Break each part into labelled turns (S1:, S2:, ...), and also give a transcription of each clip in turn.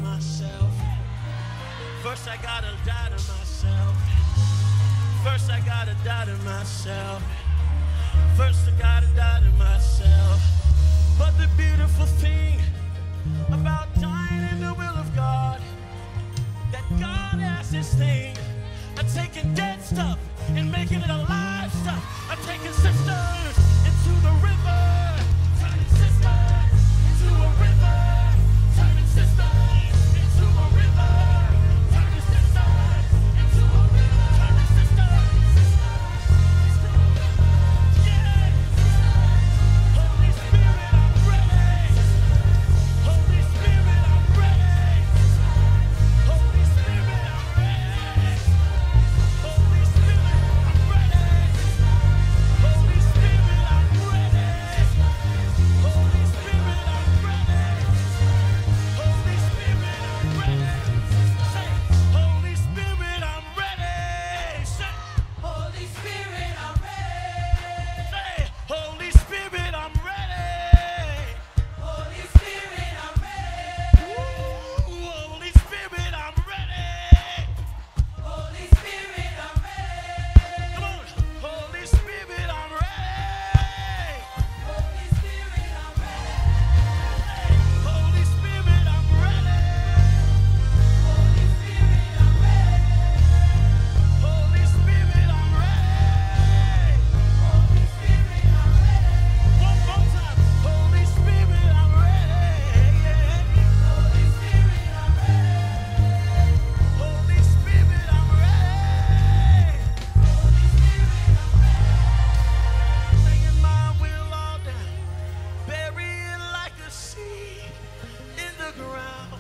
S1: myself. First I gotta die to myself. First I gotta die to myself. First I gotta die to myself. But the beautiful thing about dying in the will of God, that God has this thing of taking dead stuff and making it alive stuff, of taking cisterns into the river, turning cisterns into a river, turning cisterns into a river, turning cisterns into a river, turning cisterns into a river. Yeah. Holy Spirit, I'm ready. Holy Spirit, I'm ready. Holy Spirit, I'm ready. Holy Spirit, I'm ready. Holy Spirit, I'm ready. Holy Spirit, I'm ready. Holy Spirit, I'm ready. Say, Holy Spirit, I'm ready. Say, Holy Spirit, I'm ready. Say, Holy Spirit, I'm ready. Holy Spirit, I'm ready. Ooh, Holy Spirit, I'm ready. Holy Spirit, I'm ready. Come on. Holy Spirit, I'm ready. Holy Spirit, I'm ready. Holy Spirit, I'm ready. Holy Spirit, I'm ready. Holy Spirit, I'm ready. Holy Spirit, I'm ready. One more time. Holy Spirit, I'm ready. Holy Spirit, I'm ready. Holy Spirit, I'm ready. Holy Spirit, I'm ready. Laying my will all down, bury it like a seed in the ground.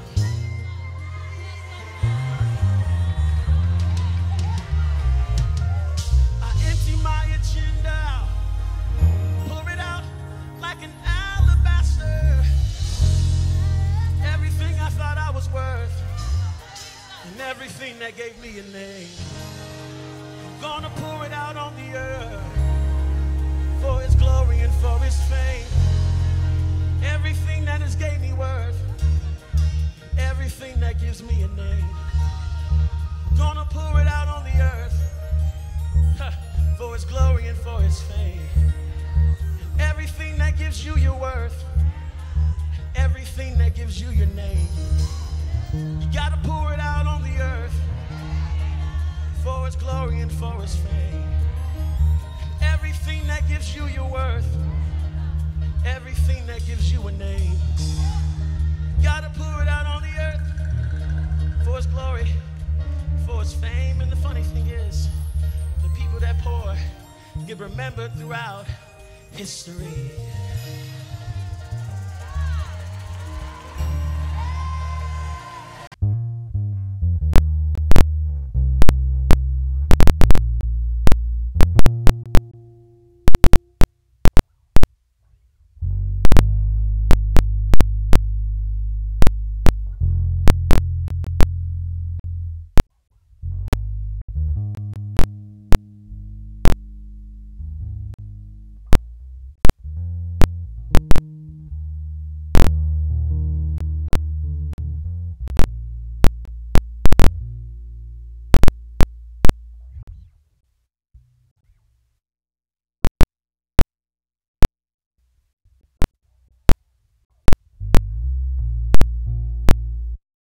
S1: I empty my agenda out, pour it out like an alabaster. Everything I thought I was worth, and everything that gave me a name, I'm gonna pour it out on the earth for His glory and for His fame. Everything that has gave me worth, everything that gives me a name, I'm gonna pour it out on the earth for His glory and for His fame. Everything that gives you your worth, everything that gives you your name, you gotta pour it out on the earth for His glory and for His fame. Everything that gives you your worth, everything that gives you a name, you gotta pour it out on the earth for His glory, for His fame. And the funny thing is, the people that pour get remembered throughout history.